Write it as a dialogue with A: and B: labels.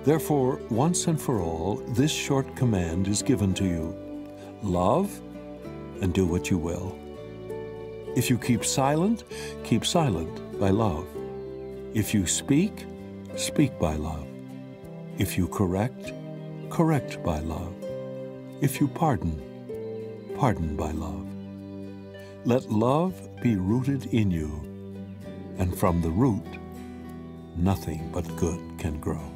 A: Therefore, once and for all, this short command is given to you: love and do what you will. If you keep silent by love. If you speak, speak by love. If you correct, correct by love. If you pardon, pardon by love. Let love be rooted in you, and from the root, nothing but good can grow.